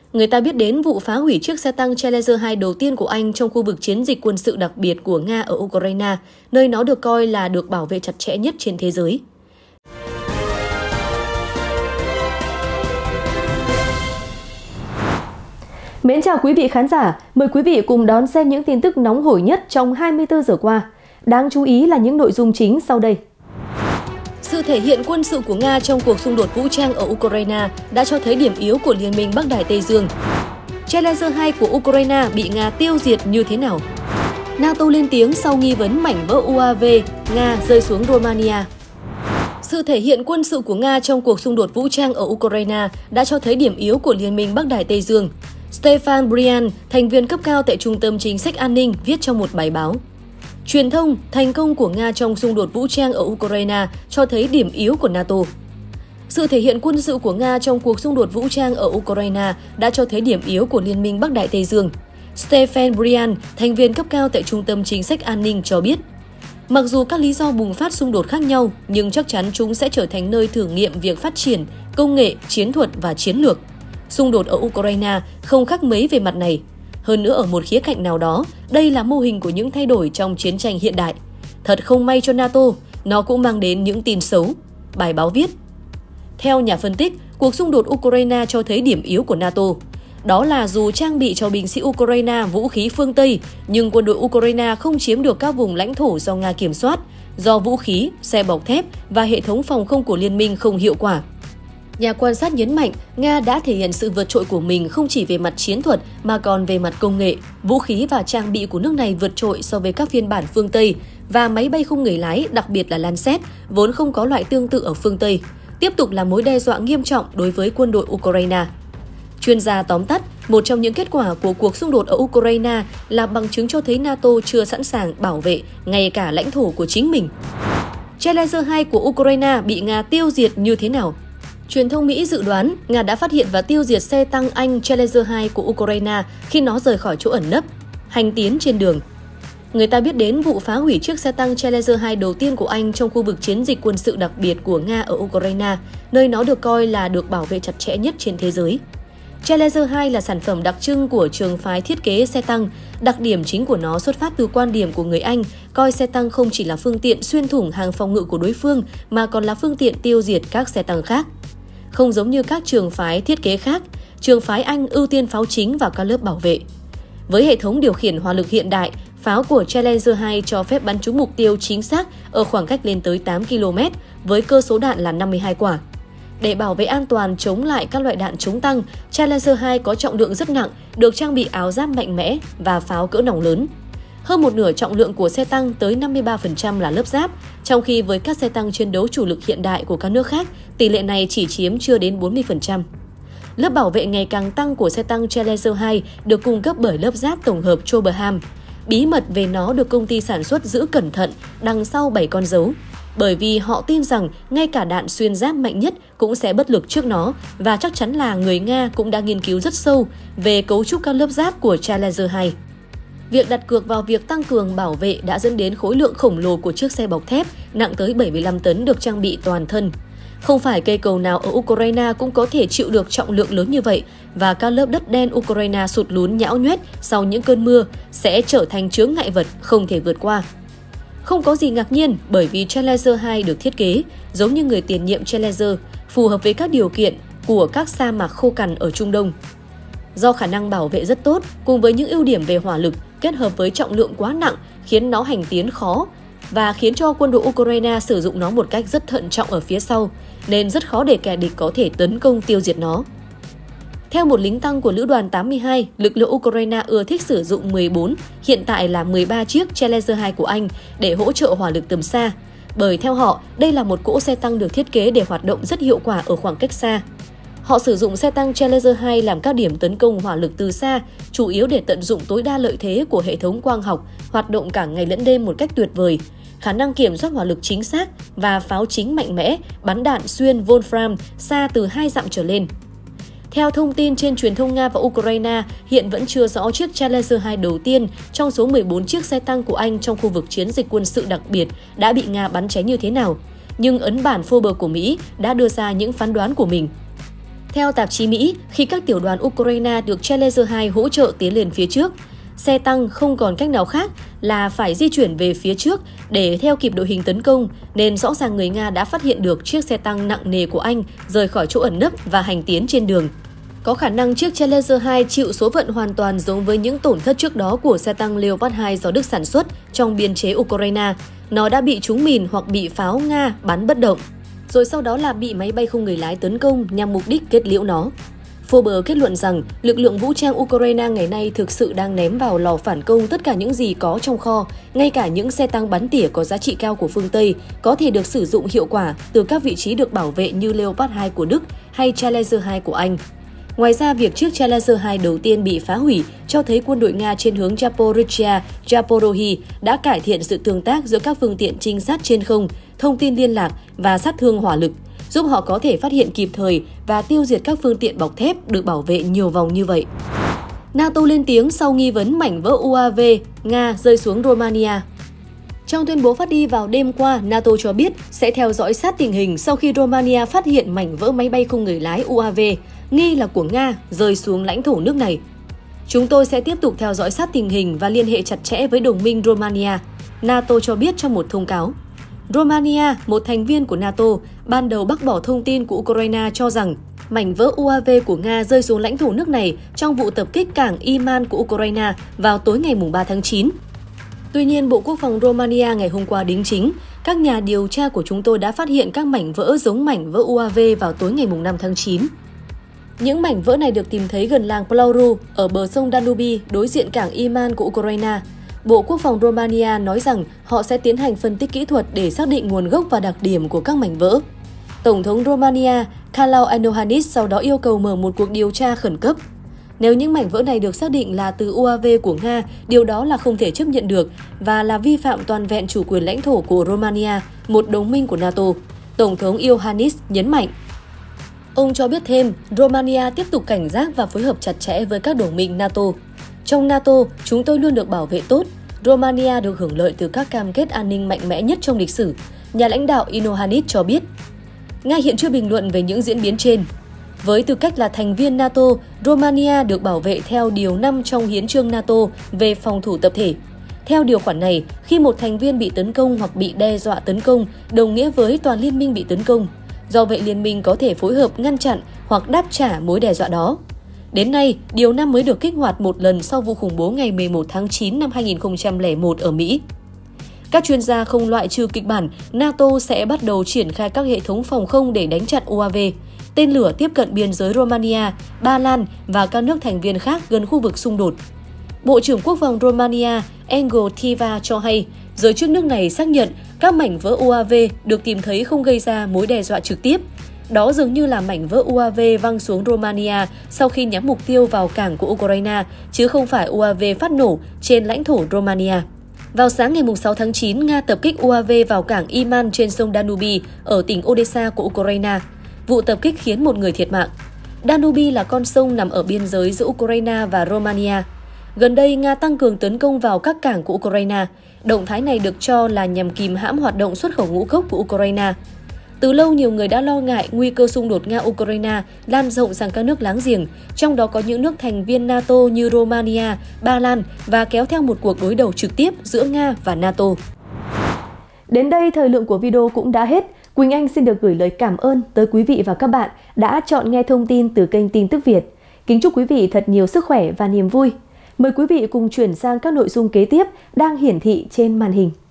Người ta biết đến vụ phá hủy chiếc xe tăng Challenger 2 đầu tiên của Anh trong khu vực chiến dịch quân sự đặc biệt của Nga ở Ukraine, nơi nó được coi là được bảo vệ chặt chẽ nhất trên thế giới. Mến chào quý vị khán giả, mời quý vị cùng đón xem những tin tức nóng hổi nhất trong 24 giờ qua. Đáng chú ý là những nội dung chính sau đây. Sự thể hiện quân sự của Nga trong cuộc xung đột vũ trang ở Ukraine đã cho thấy điểm yếu của Liên minh Bắc Đại Tây Dương. Challenger 2 của Ukraine bị Nga tiêu diệt như thế nào? NATO lên tiếng sau nghi vấn mảnh vỡ UAV Nga rơi xuống Romania. Sự thể hiện quân sự của Nga trong cuộc xung đột vũ trang ở Ukraine đã cho thấy điểm yếu của Liên minh Bắc Đại Tây Dương. Stefan Bryan, thành viên cấp cao tại Trung tâm Chính sách An ninh, viết trong một bài báo. Truyền thông, thành công của Nga trong xung đột vũ trang ở Ukraine cho thấy điểm yếu của NATO. Sự thể hiện quân sự của Nga trong cuộc xung đột vũ trang ở Ukraine đã cho thấy điểm yếu của Liên minh Bắc Đại Tây Dương. Stefan Bryan, thành viên cấp cao tại Trung tâm Chính sách An ninh cho biết, mặc dù các lý do bùng phát xung đột khác nhau, nhưng chắc chắn chúng sẽ trở thành nơi thử nghiệm việc phát triển, công nghệ, chiến thuật và chiến lược. Xung đột ở Ukraine không khác mấy về mặt này. Hơn nữa ở một khía cạnh nào đó, đây là mô hình của những thay đổi trong chiến tranh hiện đại. Thật không may cho NATO, nó cũng mang đến những tin xấu. Bài báo viết. Theo nhà phân tích, cuộc xung đột Ukraine cho thấy điểm yếu của NATO. Đó là dù trang bị cho binh sĩ Ukraine vũ khí phương Tây, nhưng quân đội Ukraine không chiếm được các vùng lãnh thổ do Nga kiểm soát, do vũ khí, xe bọc thép và hệ thống phòng không của liên minh không hiệu quả. Nhà quan sát nhấn mạnh, Nga đã thể hiện sự vượt trội của mình không chỉ về mặt chiến thuật mà còn về mặt công nghệ. Vũ khí và trang bị của nước này vượt trội so với các phiên bản phương Tây và máy bay không người lái, đặc biệt là Lancet, vốn không có loại tương tự ở phương Tây, tiếp tục là mối đe dọa nghiêm trọng đối với quân đội Ukraine. Chuyên gia tóm tắt, một trong những kết quả của cuộc xung đột ở Ukraine là bằng chứng cho thấy NATO chưa sẵn sàng bảo vệ ngay cả lãnh thổ của chính mình. Challenger 2 của Ukraine bị Nga tiêu diệt như thế nào? Truyền thông Mỹ dự đoán Nga đã phát hiện và tiêu diệt xe tăng Anh Challenger 2 của Ukraine khi nó rời khỏi chỗ ẩn nấp, hành tiến trên đường. Người ta biết đến vụ phá hủy chiếc xe tăng Challenger 2 đầu tiên của Anh trong khu vực chiến dịch quân sự đặc biệt của Nga ở Ukraine, nơi nó được coi là được bảo vệ chặt chẽ nhất trên thế giới. Challenger 2 là sản phẩm đặc trưng của trường phái thiết kế xe tăng. Đặc điểm chính của nó xuất phát từ quan điểm của người Anh, coi xe tăng không chỉ là phương tiện xuyên thủng hàng phòng ngự của đối phương mà còn là phương tiện tiêu diệt các xe tăng khác. Không giống như các trường phái thiết kế khác, trường phái Anh ưu tiên pháo chính và các lớp bảo vệ. Với hệ thống điều khiển hỏa lực hiện đại, pháo của Challenger 2 cho phép bắn trúng mục tiêu chính xác ở khoảng cách lên tới 8 km với cơ số đạn là 52 quả. Để bảo vệ an toàn chống lại các loại đạn chống tăng, Challenger 2 có trọng lượng rất nặng, được trang bị áo giáp mạnh mẽ và pháo cỡ nòng lớn. Hơn một nửa trọng lượng của xe tăng tới 53% là lớp giáp, trong khi với các xe tăng chiến đấu chủ lực hiện đại của các nước khác, tỷ lệ này chỉ chiếm chưa đến 40%. Lớp bảo vệ ngày càng tăng của xe tăng Challenger 2 được cung cấp bởi lớp giáp tổng hợp Choberham. Bí mật về nó được công ty sản xuất giữ cẩn thận đằng sau 7 con dấu, bởi vì họ tin rằng ngay cả đạn xuyên giáp mạnh nhất cũng sẽ bất lực trước nó và chắc chắn là người Nga cũng đã nghiên cứu rất sâu về cấu trúc các lớp giáp của Challenger 2. Việc đặt cược vào việc tăng cường bảo vệ đã dẫn đến khối lượng khổng lồ của chiếc xe bọc thép nặng tới 75 tấn được trang bị toàn thân. Không phải cây cầu nào ở Ukraine cũng có thể chịu được trọng lượng lớn như vậy và các lớp đất đen Ukraine sụt lún nhão nhoét sau những cơn mưa sẽ trở thành chướng ngại vật không thể vượt qua. Không có gì ngạc nhiên bởi vì Challenger 2 được thiết kế giống như người tiền nhiệm Challenger, phù hợp với các điều kiện của các sa mạc khô cằn ở Trung Đông. Do khả năng bảo vệ rất tốt cùng với những ưu điểm về hỏa lực kết hợp với trọng lượng quá nặng khiến nó hành tiến khó và khiến cho quân đội Ukraine sử dụng nó một cách rất thận trọng ở phía sau, nên rất khó để kẻ địch có thể tấn công tiêu diệt nó. Theo một lính tăng của Lữ đoàn 82, lực lượng Ukraine ưa thích sử dụng 14, hiện tại là 13 chiếc Challenger 2 của Anh để hỗ trợ hỏa lực tầm xa, bởi theo họ, đây là một cỗ xe tăng được thiết kế để hoạt động rất hiệu quả ở khoảng cách xa. Họ sử dụng xe tăng Challenger 2 làm các điểm tấn công hỏa lực từ xa, chủ yếu để tận dụng tối đa lợi thế của hệ thống quang học, hoạt động cả ngày lẫn đêm một cách tuyệt vời, khả năng kiểm soát hỏa lực chính xác và pháo chính mạnh mẽ, bắn đạn xuyên Wolfram xa từ 2 dặm trở lên. Theo thông tin trên truyền thông Nga và Ukraine, hiện vẫn chưa rõ chiếc Challenger 2 đầu tiên trong số 14 chiếc xe tăng của Anh trong khu vực chiến dịch quân sự đặc biệt đã bị Nga bắn cháy như thế nào, nhưng ấn bản Forbes của Mỹ đã đưa ra những phán đoán của mình. Theo tạp chí Mỹ, khi các tiểu đoàn Ukraine được Challenger 2 hỗ trợ tiến lên phía trước, xe tăng không còn cách nào khác là phải di chuyển về phía trước để theo kịp đội hình tấn công, nên rõ ràng người Nga đã phát hiện được chiếc xe tăng nặng nề của Anh rời khỏi chỗ ẩn nấp và hành tiến trên đường. Có khả năng chiếc Challenger 2 chịu số phận hoàn toàn giống với những tổn thất trước đó của xe tăng Leopard 2 do Đức sản xuất trong biên chế Ukraine. Nó đã bị trúng mìn hoặc bị pháo Nga bắn bất động, rồi sau đó là bị máy bay không người lái tấn công nhằm mục đích kết liễu nó. Forbes kết luận rằng lực lượng vũ trang Ukraine ngày nay thực sự đang ném vào lò phản công tất cả những gì có trong kho, ngay cả những xe tăng bắn tỉa có giá trị cao của phương Tây có thể được sử dụng hiệu quả từ các vị trí được bảo vệ như Leopard 2 của Đức hay Challenger 2 của Anh. Ngoài ra, việc chiếc Challenger 2 đầu tiên bị phá hủy cho thấy quân đội Nga trên hướng Zaporizhzhia, Zaporozhye đã cải thiện sự tương tác giữa các phương tiện trinh sát trên không, thông tin liên lạc và sát thương hỏa lực, giúp họ có thể phát hiện kịp thời và tiêu diệt các phương tiện bọc thép được bảo vệ nhiều vòng như vậy. NATO lên tiếng sau nghi vấn mảnh vỡ UAV Nga rơi xuống Romania. Trong tuyên bố phát đi vào đêm qua, NATO cho biết sẽ theo dõi sát tình hình sau khi Romania phát hiện mảnh vỡ máy bay không người lái UAV nghi là của Nga rơi xuống lãnh thổ nước này. Chúng tôi sẽ tiếp tục theo dõi sát tình hình và liên hệ chặt chẽ với đồng minh Romania, NATO cho biết trong một thông cáo. Romania, một thành viên của NATO, ban đầu bác bỏ thông tin của Ukraine cho rằng mảnh vỡ UAV của Nga rơi xuống lãnh thổ nước này trong vụ tập kích cảng Iman của Ukraine vào tối ngày 3 tháng 9. Tuy nhiên, Bộ Quốc phòng Romania ngày hôm qua đính chính, các nhà điều tra của chúng tôi đã phát hiện các mảnh vỡ giống mảnh vỡ UAV vào tối ngày 5 tháng 9. Những mảnh vỡ này được tìm thấy gần làng Plauru ở bờ sông Danube đối diện cảng Iman của Ukraine. Bộ Quốc phòng Romania nói rằng họ sẽ tiến hành phân tích kỹ thuật để xác định nguồn gốc và đặc điểm của các mảnh vỡ. Tổng thống Romania Klaus Iohannis sau đó yêu cầu mở một cuộc điều tra khẩn cấp. Nếu những mảnh vỡ này được xác định là từ UAV của Nga, điều đó là không thể chấp nhận được và là vi phạm toàn vẹn chủ quyền lãnh thổ của Romania, một đồng minh của NATO, Tổng thống Iohannis nhấn mạnh. Ông cho biết thêm, Romania tiếp tục cảnh giác và phối hợp chặt chẽ với các đồng minh NATO. Trong NATO, chúng tôi luôn được bảo vệ tốt. Romania được hưởng lợi từ các cam kết an ninh mạnh mẽ nhất trong lịch sử, nhà lãnh đạo Iohannis cho biết. Nga hiện chưa bình luận về những diễn biến trên. Với tư cách là thành viên NATO, Romania được bảo vệ theo Điều 5 trong Hiến chương NATO về phòng thủ tập thể. Theo điều khoản này, khi một thành viên bị tấn công hoặc bị đe dọa tấn công, đồng nghĩa với toàn liên minh bị tấn công. Do vậy, liên minh có thể phối hợp ngăn chặn hoặc đáp trả mối đe dọa đó. Đến nay, Điều 5 mới được kích hoạt một lần sau vụ khủng bố ngày 11 tháng 9 năm 2001 ở Mỹ. Các chuyên gia không loại trừ kịch bản NATO sẽ bắt đầu triển khai các hệ thống phòng không để đánh chặn UAV, tên lửa tiếp cận biên giới Romania, Ba Lan và các nước thành viên khác gần khu vực xung đột. Bộ trưởng Quốc phòng Romania Engel Tiva cho hay, giới chức nước này xác nhận các mảnh vỡ UAV được tìm thấy không gây ra mối đe dọa trực tiếp. Đó dường như là mảnh vỡ UAV văng xuống Romania sau khi nhắm mục tiêu vào cảng của Ukraine, chứ không phải UAV phát nổ trên lãnh thổ Romania. Vào sáng ngày 6 tháng 9, Nga tập kích UAV vào cảng Iman trên sông Danube ở tỉnh Odessa của Ukraine. Vụ tập kích khiến một người thiệt mạng. Danube là con sông nằm ở biên giới giữa Ukraine và Romania. Gần đây, Nga tăng cường tấn công vào các cảng của Ukraine. Động thái này được cho là nhằm kìm hãm hoạt động xuất khẩu ngũ cốc của Ukraine. Từ lâu, nhiều người đã lo ngại nguy cơ xung đột Nga-Ukraine lan rộng sang các nước láng giềng, trong đó có những nước thành viên NATO như Romania, Ba Lan và kéo theo một cuộc đối đầu trực tiếp giữa Nga và NATO. Đến đây, thời lượng của video cũng đã hết. Quỳnh Anh xin được gửi lời cảm ơn tới quý vị và các bạn đã chọn nghe thông tin từ kênh Tin Tức Việt. Kính chúc quý vị thật nhiều sức khỏe và niềm vui. Mời quý vị cùng chuyển sang các nội dung kế tiếp đang hiển thị trên màn hình.